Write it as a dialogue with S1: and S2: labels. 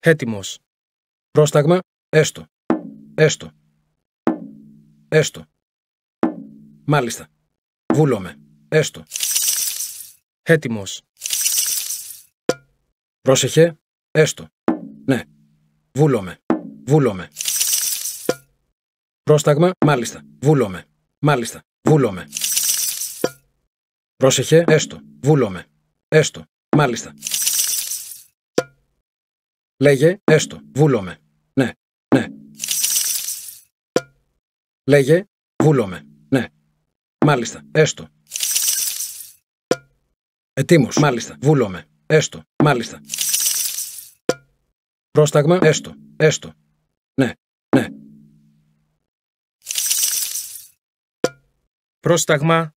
S1: Έτοιμος. Πρόσταγμα, έστω. Έστω. Έστω. Μάλιστα. Βούλομαι. Έστω. Έτοιμος. Πρόσεχε. Έστω. Ναι. Βούλομαι. Βούλομαι. Πρόσταγμα, μάλιστα. Βούλομαι. Μάλιστα. Βούλομαι. Πρόσεχε. Έστω. Βούλομαι. Έστω. Μάλιστα. Λέγε. Έστω. Βούλομαι. Ναι. Ναι. Λέγε. Βούλομαι. Ναι. Μάλιστα. Έστω. Ετοίμος. Μάλιστα. Βούλομαι. Έστω. Μάλιστα. Πρόσταγμα. Έστω. Έστω. Ναι. Ναι.
S2: Πρόσταγμα,